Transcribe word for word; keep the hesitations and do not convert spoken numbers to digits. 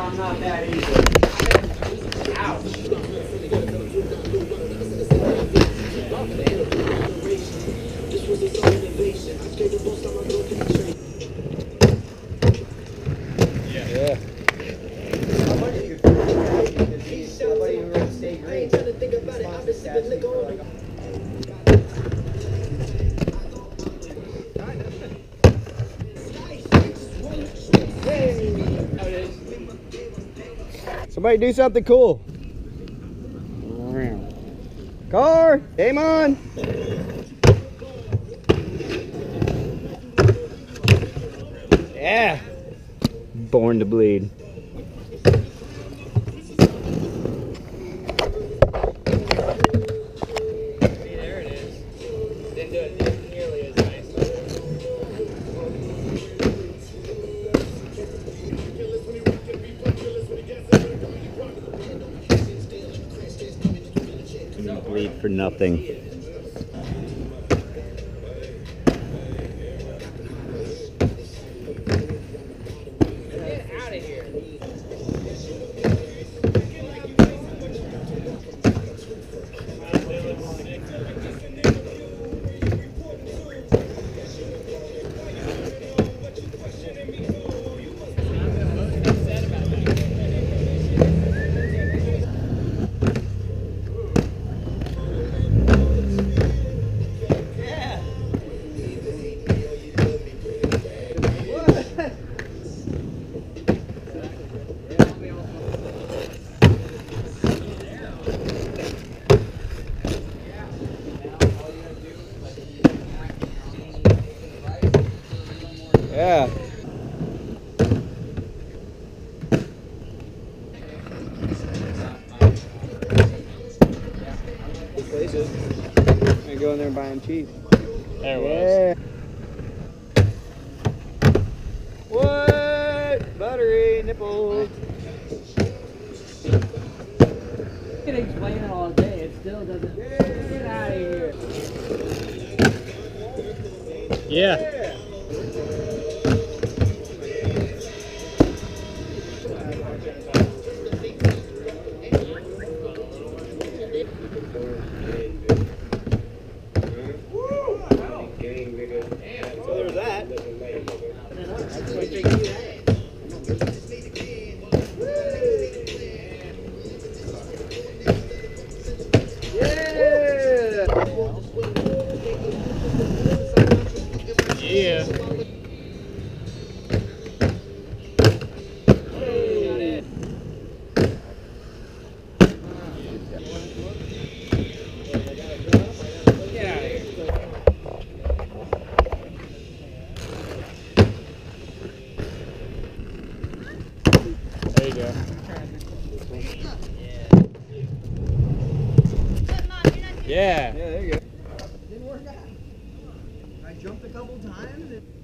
I'm not that easy. Ouch. Yeah. Yeah. Somebody do something cool. Car, game on. Yeah. Born to bleed. Bleed for nothing. Get out of here. Yeah. Places. I go in there and buy them cheap. There it yeah. was. What? Buttery nipples. You can explain it all day, it still doesn't. Get out of here. Yeah. So there's that. Yeah. There you go. Yeah. Yeah, there you go. Didn't work out. I jumped a couple times. And